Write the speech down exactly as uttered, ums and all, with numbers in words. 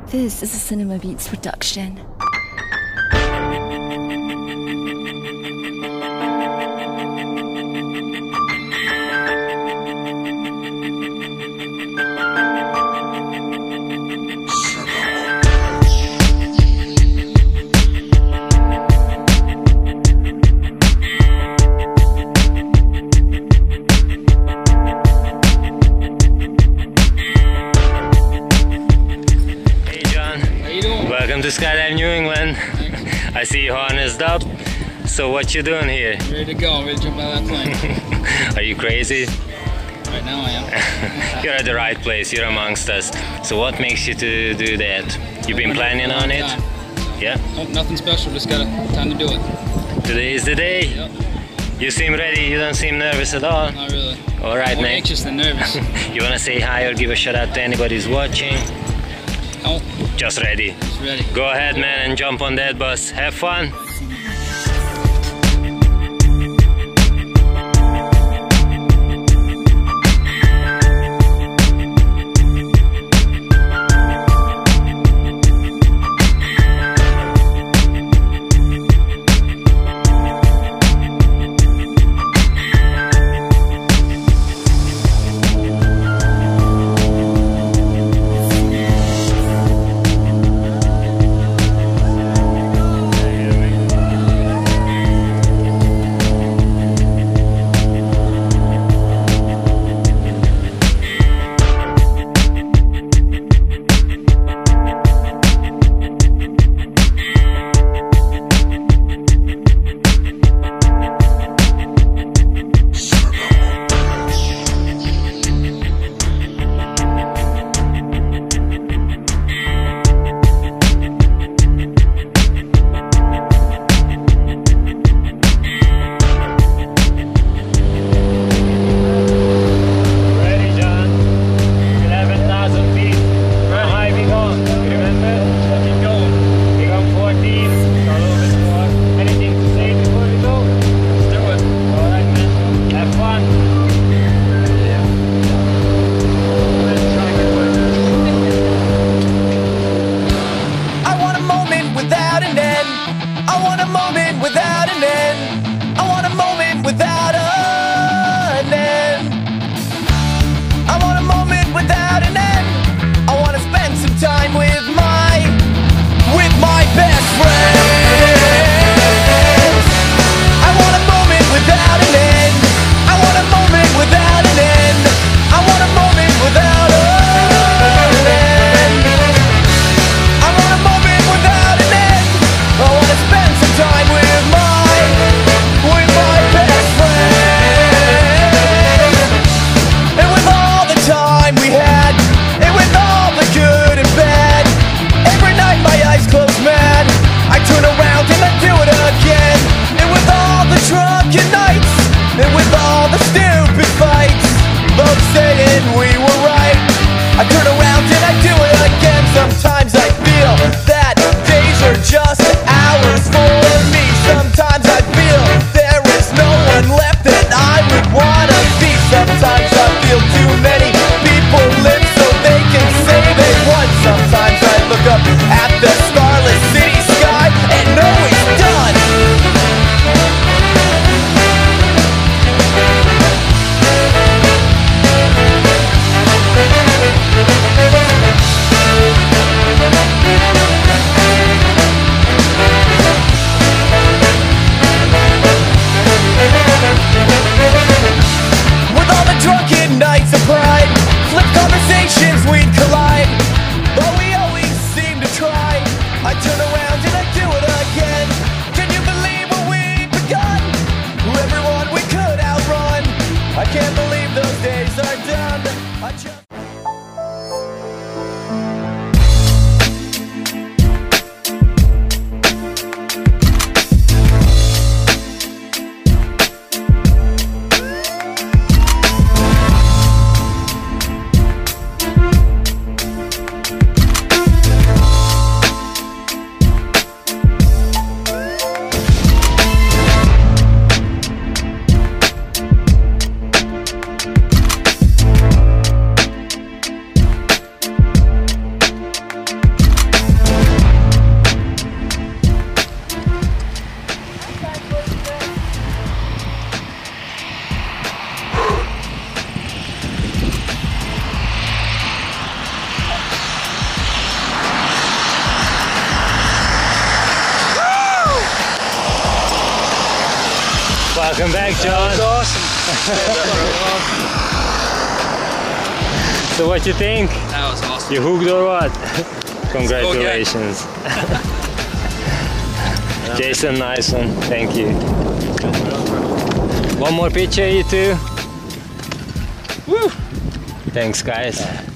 This is a Cinema Beats production. Welcome to Skydive New England. I see you harnessed up. So what you doing here? Ready to go, ready to jump out of that plane. Are you crazy? Right now I am. You're at the right place, you're amongst us. So what makes you to do that? You've been planning on it? Time. Yeah? Nope, nothing special, just got time to do it. Today is the day? Yep. You seem ready, you don't seem nervous at all. Not really. Alright, More man. anxious than nervous. You wanna say hi or give a shout out to anybody who's watching? No. Just ready. Just ready. Go ahead, man, and jump on that bus. Have fun. Welcome back, John. That was awesome. So what you think? That was awesome. You hooked or what? Congratulations. Jason, nice one. Thank you. One more picture, you two. Woo! Thanks, guys.